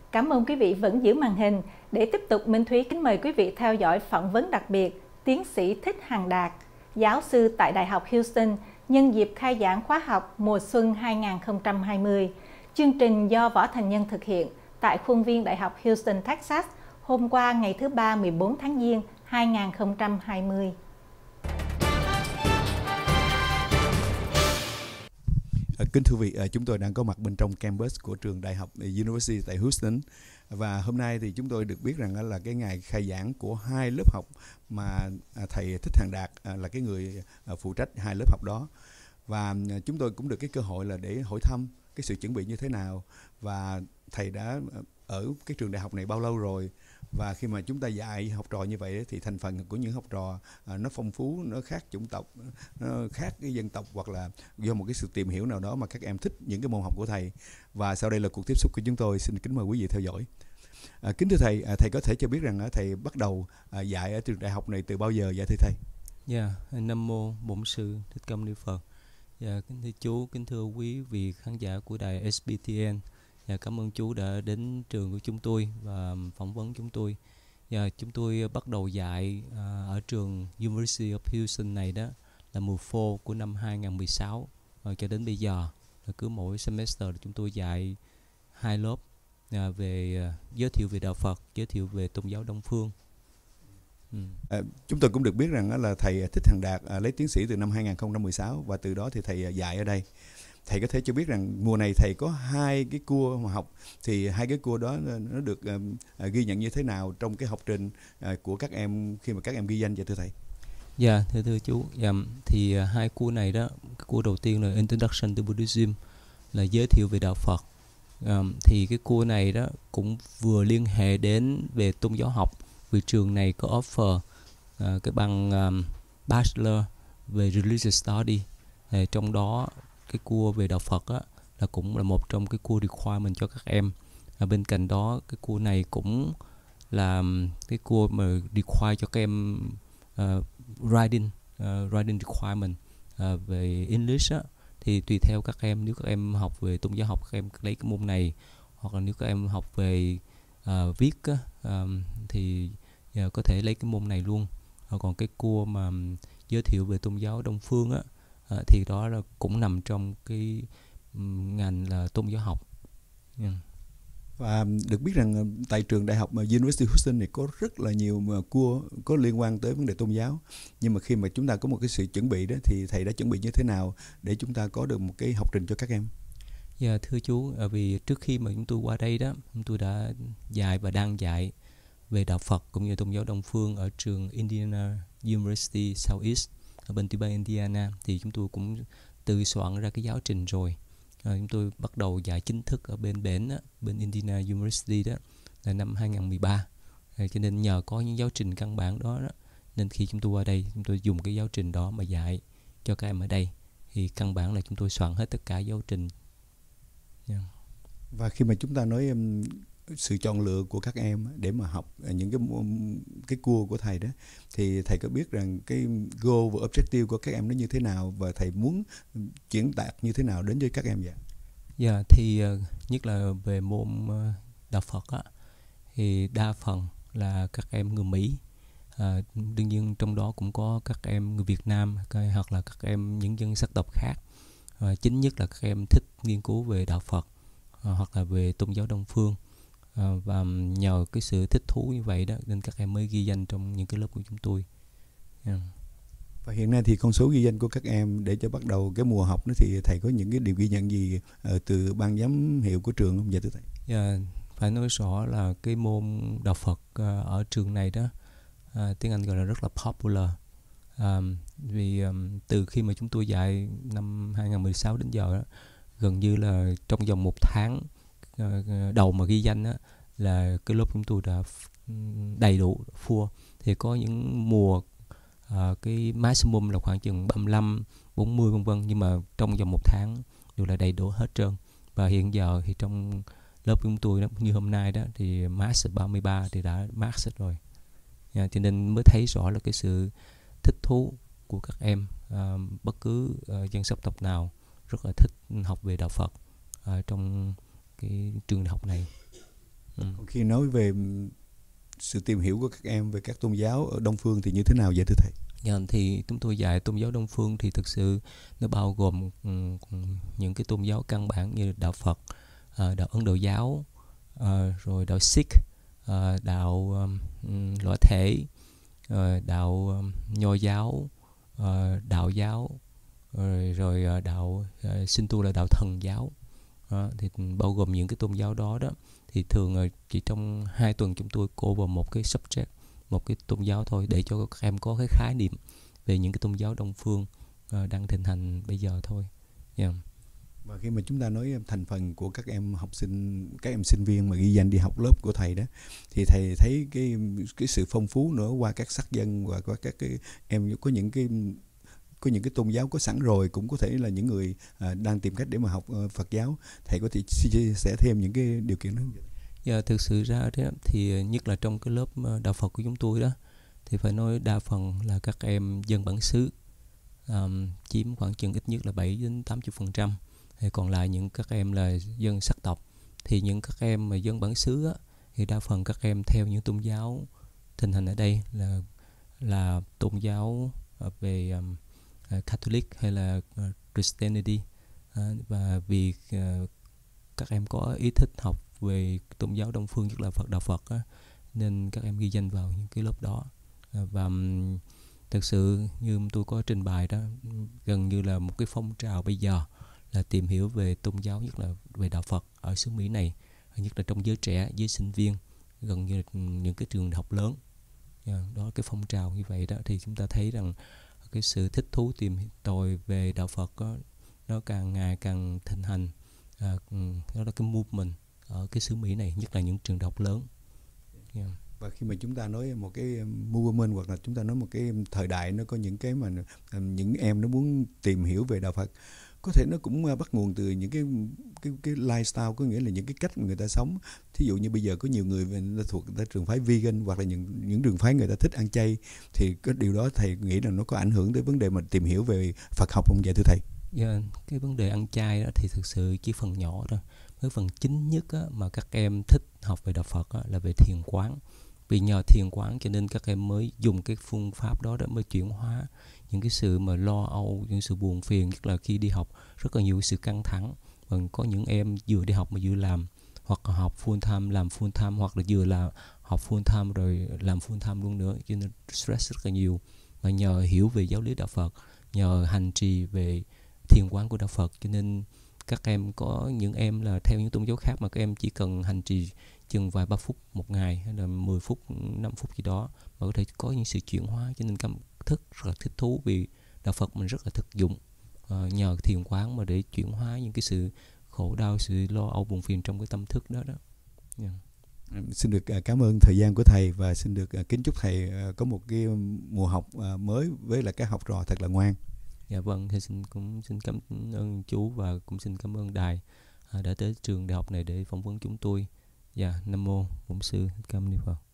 Cảm ơn quý vị vẫn giữ màn hình. Để tiếp tục, Minh Thúy kính mời quý vị theo dõi phỏng vấn đặc biệt tiến sĩ Thích Hằng Đạt, giáo sư tại Đại học Houston, nhân dịp khai giảng khóa học mùa xuân 2020. Chương trình do Võ Thành Nhân thực hiện tại khuôn viên Đại học Houston, Texas, hôm qua ngày thứ Ba 14 tháng Giêng 2020. Kính thưa quý vị, chúng tôi đang có mặt bên trong campus của trường Đại học University tại Houston. Và hôm nay thì chúng tôi được biết rằng là cái ngày khai giảng của hai lớp học mà thầy Thích Hằng Đạt là cái người phụ trách hai lớp học đó. Và chúng tôi cũng được cái cơ hội là để hỏi thăm cái sự chuẩn bị như thế nào, và thầy đã ở cái trường đại học này bao lâu rồi. Và khi mà chúng ta dạy học trò như vậy thì thành phần của những học trò nó phong phú, nó khác chủng tộc, nó khác cái dân tộc, hoặc là do một cái sự tìm hiểu nào đó mà các em thích những cái môn học của thầy. Và sau đây là cuộc tiếp xúc của chúng tôi, xin kính mời quý vị theo dõi. Kính thưa thầy, thầy có thể cho biết rằng thầy bắt đầu dạy ở trường đại học này từ bao giờ vậy thưa thầy? Dạ, Nam Mô Bổn Sư Thích Ca Mâu Ni Phật. Dạ, kính thưa chú, kính thưa quý vị khán giả của đài SBTN. Dạ, cảm ơn chú đã đến trường của chúng tôi và phỏng vấn chúng tôi. Dạ, chúng tôi bắt đầu dạy ở trường University of Houston này đó là mùa fall của năm 2016 cho đến bây giờ. Cứ mỗi semester chúng tôi dạy hai lớp về giới thiệu về đạo Phật, giới thiệu về tôn giáo Đông phương. Chúng tôi cũng được biết rằng là thầy Thích Hằng Đạt lấy tiến sĩ từ năm 2016 và từ đó thì thầy dạy ở đây. Thầy có thể cho biết rằng mùa này thầy có hai cái cua mà học, thì hai cái cua đó nó được ghi nhận như thế nào trong cái học trình của các em khi mà các em ghi danh vậy thưa thầy? Dạ, thưa chú, thì hai cua này đó, cua đầu tiên là Introduction to Buddhism, là giới thiệu về đạo Phật. Thì cái cua này đó cũng vừa liên hệ đến về tôn giáo học, vì trường này có offer cái bằng Bachelor về Religious Study. Trong đó cái cua về đạo Phật á, là cũng là một trong cái cua requirement cho các em. Bên cạnh đó cái cua này cũng là cái cua mà require cho các em writing requirement về English á. Thì tùy theo các em, nếu các em học về tôn giáo học các em lấy cái môn này, hoặc là nếu các em học về viết á, thì có thể lấy cái môn này luôn. Còn cái cua mà giới thiệu về tôn giáo Đông phương á, thì đó là cũng nằm trong cái ngành là tôn giáo học. Và được biết rằng tại trường đại học University Houston này có rất là nhiều mà cua có liên quan tới vấn đề tôn giáo. Nhưng mà khi mà chúng ta có một cái sự chuẩn bị đó thì thầy đã chuẩn bị như thế nào để chúng ta có được một cái học trình cho các em? Dạ, thưa chú, vì trước khi mà chúng tôi qua đây đó, chúng tôi đã dạy và đang dạy về đạo Phật cũng như tôn giáo Đông phương ở trường Indiana University Southeast ở bên tiểu bang Indiana. Thì chúng tôi cũng tự soạn ra cái giáo trình rồi. Chúng tôi bắt đầu dạy chính thức ở bên bên Indiana University đó là năm 2013. Cho nên nhờ có những giáo trình căn bản đó, nên khi chúng tôi qua đây, chúng tôi dùng cái giáo trình đó mà dạy cho các em ở đây. Thì căn bản là chúng tôi soạn hết tất cả giáo trình. Và khi mà chúng ta nói sự chọn lựa của các em để mà học những cái cua của thầy đó, thì thầy có biết rằng cái goal và objective của các em nó như thế nào, và thầy muốn chuyển đạt như thế nào đến với các em vậy? Dạ, thì nhất là về môn đạo Phật á, thì đa phần là các em người Mỹ. Đương nhiên trong đó cũng có các em người Việt Nam hoặc là các em những dân sắc tộc khác. Chính nhất là các em thích nghiên cứu về đạo Phật hoặc là về tôn giáo Đông phương. Và nhờ cái sự thích thú như vậy đó nên các em mới ghi danh trong những cái lớp của chúng tôi. Và hiện nay thì con số ghi danh của các em để cho bắt đầu cái mùa học đó thì thầy có những cái điều ghi nhận gì từ ban giám hiệu của trường không vậy thưa thầy? Phải nói rõ là cái môn đạo Phật ở trường này đó, tiếng Anh gọi là rất là popular. Vì từ khi mà chúng tôi dạy năm 2016 đến giờ đó, gần như là trong vòng 1 tháng đầu mà ghi danh á, là cái lớp chúng tôi đã đầy đủ full. Thì có những mùa cái maximum là khoảng chừng 35, 40 vân vân, nhưng mà trong vòng 1 tháng đều là đầy đủ hết trơn. Và hiện giờ thì trong lớp chúng tôi đó, như hôm nay đó thì max 33 thì đã max rồi. Cho nên mới thấy rõ là cái sự thích thú của các em, bất cứ dân sắc tộc nào rất là thích học về đạo Phật trong cái trường đại học này. Còn khi nói về sự tìm hiểu của các em về các tôn giáo ở Đông phương thì như thế nào vậy thưa thầy? Thì chúng tôi dạy tôn giáo Đông phương thì thực sự nó bao gồm những cái tôn giáo căn bản như đạo Phật, đạo Ấn Độ giáo, rồi đạo Sikh, đạo Lõa Thể, đạo Nho giáo, đạo giáo, rồi đạo Sinh tu là đạo Thần giáo. Thì bao gồm những cái tôn giáo đó thì thường chỉ trong 2 tuần chúng tôi cô vào một cái subject, một cái tôn giáo thôi, để cho các em có cái khái niệm về những cái tôn giáo Đông phương đang thịnh hành bây giờ thôi. Và khi mà chúng ta nói thành phần của các em học sinh, các em sinh viên mà ghi danh đi học lớp của thầy đó, thì thầy thấy cái sự phong phú nữa qua các sắc dân và qua các cái em có những cái tôn giáo có sẵn rồi, cũng có thể là những người đang tìm cách để mà học Phật giáo. Thầy có thể chia sẻ thêm những cái điều kiện đó không? Thực sự ra đó, thì nhất là trong cái lớp đạo Phật của chúng tôi đó, thì phải nói đa phần là các em dân bản xứ, chiếm khoảng chừng ít nhất là 7-80%. Thì còn lại những các em là dân sắc tộc. Thì những các em mà dân bản xứ á, thì đa phần các em theo những tôn giáo thịnh hành ở đây là tôn giáo về Catholic hay là Christianity, và vì các em có ý thích học về tôn giáo Đông phương, nhất là đạo Phật á, nên các em ghi danh vào những cái lớp đó. Và thực sự như tôi có trình bày đó, gần như là một cái phong trào bây giờ là tìm hiểu về tôn giáo, nhất là về đạo Phật ở xứ Mỹ này, nhất là trong giới trẻ, giới sinh viên, gần như là những cái trường đại học lớn. Đó, cái phong trào như vậy đó, thì chúng ta thấy rằng cái sự thích thú tìm tòi về đạo Phật đó, nó càng ngày càng thịnh hành. Đó là cái movement ở cái xứ Mỹ này, nhất là những trường đại học lớn. Và khi mà chúng ta nói một cái movement, hoặc là chúng ta nói một cái thời đại, nó có những cái mà những em nó muốn tìm hiểu về đạo Phật, có thể nó cũng bắt nguồn từ những cái lifestyle, có nghĩa là những cái cách người ta sống. Thí dụ như bây giờ có nhiều người thuộc trường phái vegan, hoặc là những trường phái người ta thích ăn chay, thì cái điều đó thầy nghĩ là nó có ảnh hưởng tới vấn đề mà tìm hiểu về Phật học không vậy thưa thầy? Cái vấn đề ăn chay đó thì thực sự chỉ phần nhỏ thôi. Cái phần chính nhất á, mà các em thích học về đạo Phật á, là về thiền quán. Vì nhờ thiền quán cho nên các em mới dùng cái phương pháp đó mới chuyển hóa những cái sự mà lo âu, những sự buồn phiền, nhất là khi đi học rất là nhiều sự căng thẳng. Và có những em vừa đi học mà vừa làm, hoặc là học full time làm full time, hoặc là vừa là học full time rồi làm full time luôn nữa, cho nên stress rất là nhiều. Mà nhờ hiểu về giáo lý đạo Phật, nhờ hành trì về thiền quán của đạo Phật, cho nên các em có những em là theo những tôn giáo khác mà các em chỉ cần hành trì chừng vài 3 phút một ngày, hay là 10 phút, 5 phút gì đó, mà có thể có những sự chuyển hóa. Cho nên cảm thức rất là thích thú, vì đạo Phật mình rất là thực dụng, nhờ thiền quán mà để chuyển hóa những cái sự khổ đau, sự lo âu buồn phiền trong cái tâm thức đó. Xin được cảm ơn thời gian của thầy, và xin được kính chúc thầy có một cái mùa học mới với là các học trò thật là ngoan. Dạ vâng, thì xin cảm ơn chú, và cũng xin cảm ơn đài đã tới trường đại học này để phỏng vấn chúng tôi. Dạ, Nam mô Bổn Sư Thích Ca Mâu Ni Phật.